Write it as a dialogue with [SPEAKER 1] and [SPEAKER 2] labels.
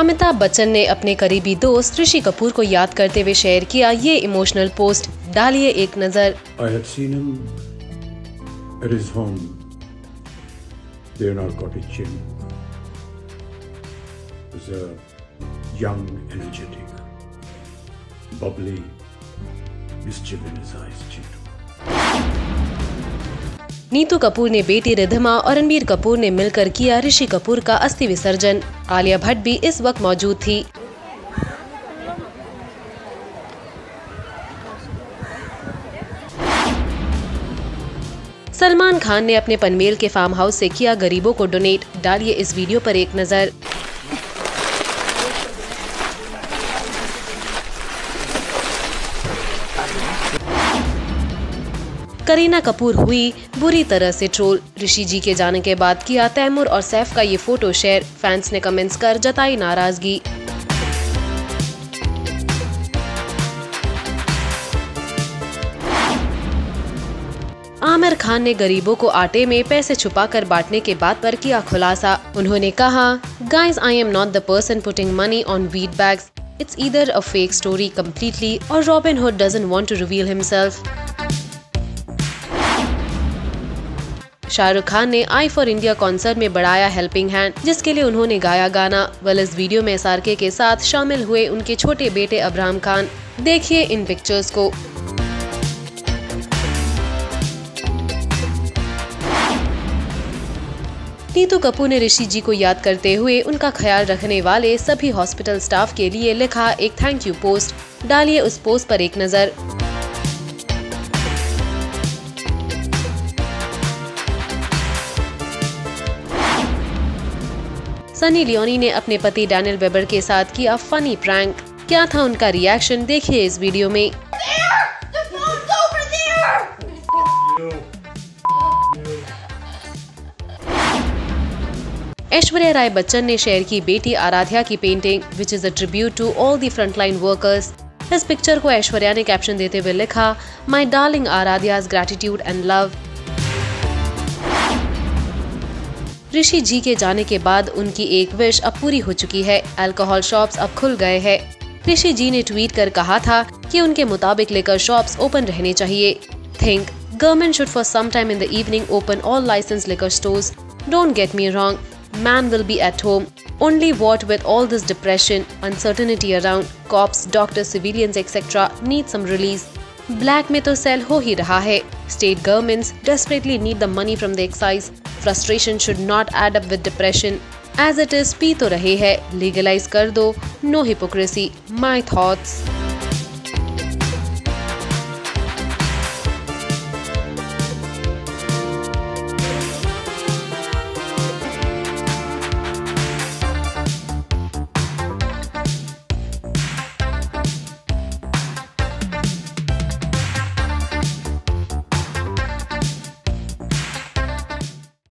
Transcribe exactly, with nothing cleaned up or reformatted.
[SPEAKER 1] अमिताभ बच्चन ने अपने करीबी दोस्त ऋषि कपूर को याद करते हुए शेयर किया ये इमोशनल पोस्ट। डालिए एक नजर।
[SPEAKER 2] I had seen him at his home there in our cottage in. He was a young, energetic, bubbly, mischief in his eyes.
[SPEAKER 1] Neetu Kapoor ने बेटी रिद्धिमा और रणबीर कपूर ने मिलकर किया ऋषि कपूर का अस्थि विसर्जन। आलिया भट्ट भी इस वक्त मौजूद थी। सलमान खान ने अपने पनवेल के फार्म हाउस से किया गरीबों को डोनेट। डालिए इस वीडियो पर एक नजर। करीना कपूर हुई बुरी तरह से ट्रोल। ऋषि जी के जाने के बाद किया तैमूर और सैफ का ये फोटो शेयर। फैंस ने कमेंट्स कर जताई नाराजगी। आमिर खान ने गरीबों को आटे में पैसे छुपाकर बांटने के बात पर किया खुलासा। उन्होंने कहा, guys I am not the person putting money on wheat bags. It's either a fake story completely और Robin Hood doesn't want to reveal himself. Shahrukh Khan ने आई फॉर इंडिया कॉन्सर्ट में बढ़ाया हेल्पिंग हैंड, जिसके लिए उन्होंने गाया गाना। वेल इस वीडियो में एसआरके के साथ शामिल हुए उनके छोटे बेटे अब्राहम खान। देखिए इन पिक्चर्स को। नीतू कपूर ने ऋषि जी को याद करते हुए उनका ख्याल रखने वाले सभी हॉस्पिटल स्टाफ के लिए लिखा एक थैंक यू पोस्ट। डालिए उस पोस्ट पर एक नजर। सनी लियोनी ने अपने पति डैनियल वेबर के साथ किया फनी प्रैंक। क्या था उनका रिएक्शन, देखिए इस वीडियो में। ऐश्वर्या राय बच्चन ने शेयर की बेटी आराध्या की painting, which is a tribute to all the frontline workers. इस पिक्चर को ऐश्वर्या ने कैप्शन देते हुए लिखा, my darling Aaradhya's gratitude and love. Rishi ji के जाने के बाद उनकी एक विश अब पूरी हो चुकी है। अल्कोहल शॉप्स अब खुल गए हैं। ऋषि जी ने ट्वीट कर कहा था कि उनके मुताबिक लिकर शॉप्स ओपन रहने चाहिए। Think government should for some time in the evening open all licence liquor stores. Don't get me wrong, man will be at home. Only what with all this depression, uncertainty around, cops, doctors, civilians et cetera need some release. Black में तो cell हो ही रहा है। State governments desperately need the money from the excise. Frustration should not add up with depression. As it is, पी तो रहे हैं, legalize कर दो, no hypocrisy. My thoughts.